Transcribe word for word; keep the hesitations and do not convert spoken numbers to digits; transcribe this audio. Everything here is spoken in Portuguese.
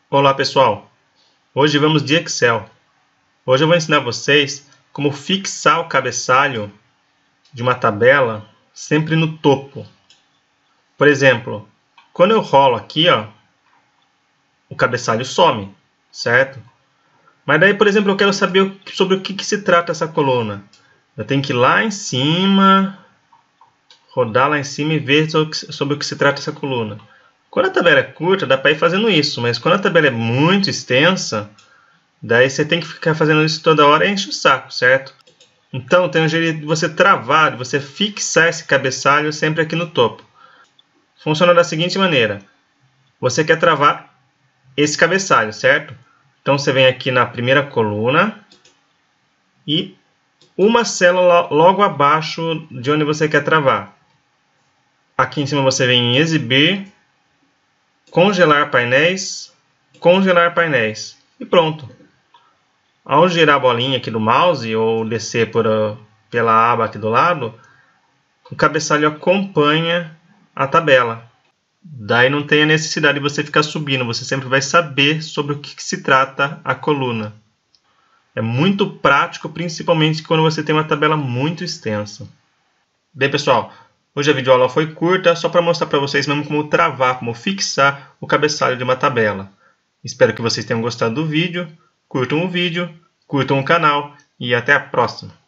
Olá pessoal, hoje vamos de Excel. Hoje eu vou ensinar vocês como fixar o cabeçalho de uma tabela sempre no topo. Por exemplo, quando eu rolo aqui, ó, o cabeçalho some, certo? Mas daí, por exemplo, eu quero saber sobre o que, que se trata essa coluna. Eu tenho que ir lá em cima, rodar lá em cima e ver sobre o que se trata essa coluna. Quando a tabela é curta, dá para ir fazendo isso, mas quando a tabela é muito extensa, daí você tem que ficar fazendo isso toda hora e enche o saco, certo? Então tem um jeito de você travar, de você fixar esse cabeçalho sempre aqui no topo. Funciona da seguinte maneira. Você quer travar esse cabeçalho, certo? Então você vem aqui na primeira coluna e uma célula logo abaixo de onde você quer travar. Aqui em cima você vem em exibir, congelar painéis, congelar painéis e pronto. Ao girar a bolinha aqui do mouse ou descer por, pela aba aqui do lado, o cabeçalho acompanha a tabela. Daí não tem a necessidade de você ficar subindo, você sempre vai saber sobre o que se trata a coluna. É muito prático, principalmente quando você tem uma tabela muito extensa. Bem pessoal, hoje a videoaula foi curta, só para mostrar para vocês mesmo como travar, como fixar o cabeçalho de uma tabela. Espero que vocês tenham gostado do vídeo. Curtam o vídeo, curtam o canal e até a próxima!